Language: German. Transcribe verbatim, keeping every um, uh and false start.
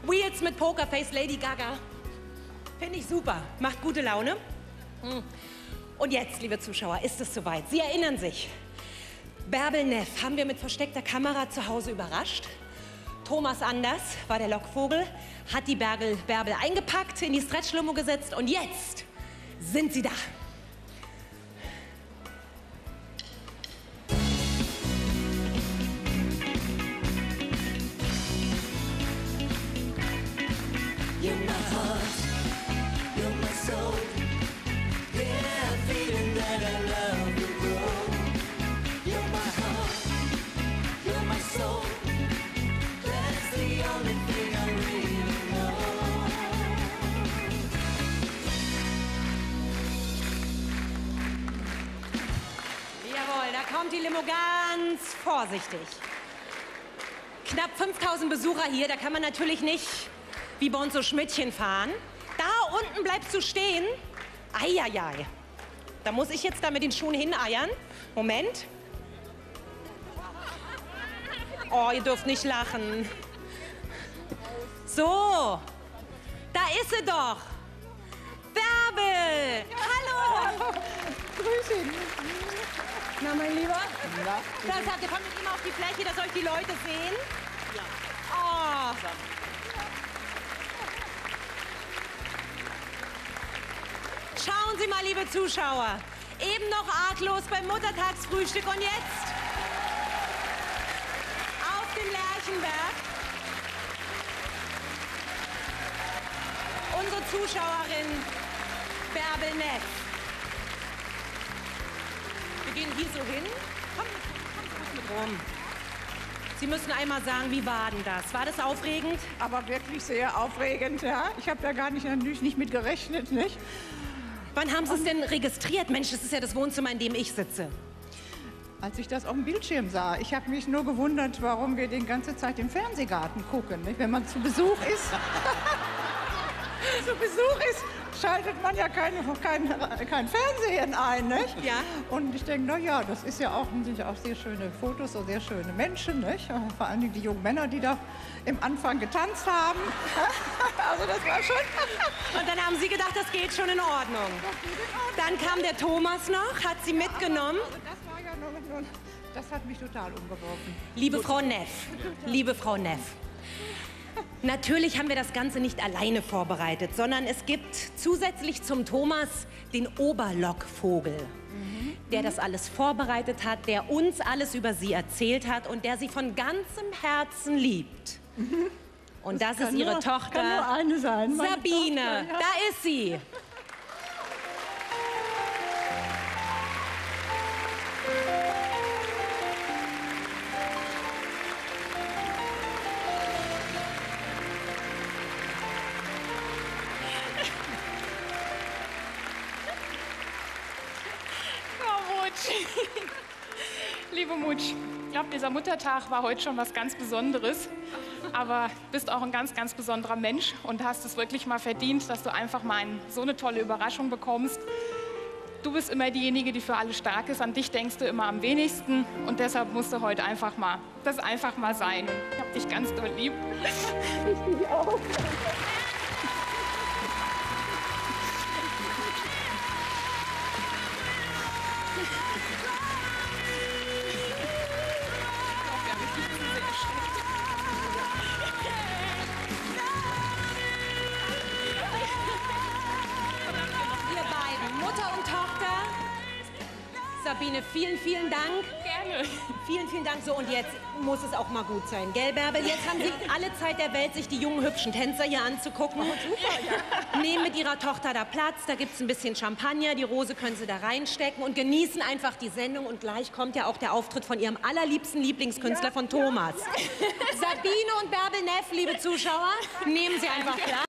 Wheels mit Pokerface, Lady Gaga. Finde ich super. Macht gute Laune. Und jetzt, liebe Zuschauer, ist es soweit. Sie erinnern sich. Bärbel Neff haben wir mit versteckter Kamera zu Hause überrascht. Thomas Anders war der Lockvogel, hat die Bärbel, Bärbel eingepackt, in die Stretch-Limo gesetzt und jetzt sind sie da. You're my heart, you're my soul. Yeah, feeling that I love you, bro. You're my heart, you're my soul. That's the only thing I really know. Jawohl, da kommt die Limo ganz vorsichtig. Knapp fünftausend Besucher hier, da kann man natürlich nicht wie bei uns so Schmidtchen fahren. Da unten bleibst du stehen. Eieiei. Da muss ich jetzt da mit den Schuhen hineiern. Moment. Oh, ihr dürft nicht lachen. So. Da ist sie doch. Bärbel. Hallo. Grüß ihn. Na, mein Lieber. Na, Das habt ihr, kommt mit ihm auf die Fläche, dass euch die Leute sehen. Ja. Oh. Schauen Sie mal, liebe Zuschauer. Eben noch arglos beim Muttertagsfrühstück und jetzt auf dem Lerchenberg unsere Zuschauerin Bärbel Neff. Wir gehen hier so hin. Komm, komm, komm mit rum. Sie müssen einmal sagen, wie war denn das? War das aufregend? aber wirklich sehr aufregend, ja. Ich habe da gar nicht, natürlich nicht mit gerechnet, nicht? Wann haben Sie es denn registriert? Mensch, das ist ja das Wohnzimmer, in dem ich sitze. Als ich das auf dem Bildschirm sah, ich habe mich nur gewundert, warum wir die ganze Zeit im Fernsehgarten gucken, nicht? Wenn man zu Besuch ist. zu Besuch ist, schaltet man ja kein, kein, kein Fernsehen ein, nicht? Ja. Und ich denke, na ja, das ist ja auch, sind ja auch sehr schöne Fotos, so sehr schöne Menschen, nicht? Vor allem die jungen Männer, die da im Anfang getanzt haben. Also das war schon... Und dann haben Sie gedacht, das geht schon in Ordnung. Dann kam der Thomas noch, hat Sie mitgenommen. Also das war ja nur, nur, das hat mich total umgeworfen. Liebe Frau Neff, liebe Frau Neff, natürlich haben wir das Ganze nicht alleine vorbereitet, sondern es gibt zusätzlich zum Thomas den Oberlockvogel, der das alles vorbereitet hat, der uns alles über Sie erzählt hat und der Sie von ganzem Herzen liebt. Und das, das ist Ihre nur, Tochter kann nur eine sein, meine Sabine. Tochter, ja. Da ist sie. Oh, Mutsch. Liebe Mutsch, ich glaube, dieser Muttertag war heute schon was ganz Besonderes. Aber du bist auch ein ganz, ganz besonderer Mensch und hast es wirklich mal verdient, dass du einfach mal ein, so eine tolle Überraschung bekommst. Du bist immer diejenige, die für alle stark ist. An dich denkst du immer am wenigsten. Und deshalb musst du heute einfach mal, das einfach mal sein. Ich hab dich ganz doll lieb. Ich dich auch. Ihr beiden, Mutter und Tochter. Sabine, vielen, vielen Dank. Gerne. Vielen, vielen Dank. So, und jetzt muss es auch mal gut sein, gell, Bärbel? Jetzt haben Sie alle Zeit der Welt, sich die jungen, hübschen Tänzer hier anzugucken. Oh, super, ja. Nehmen mit Ihrer Tochter da Platz, da gibt es ein bisschen Champagner, die Rose können Sie da reinstecken und genießen einfach die Sendung. Und gleich kommt ja auch der Auftritt von Ihrem allerliebsten Lieblingskünstler, Ja, von Thomas. ja, ja. Sabine und Bärbel Neff, liebe Zuschauer, nehmen Sie einfach Platz.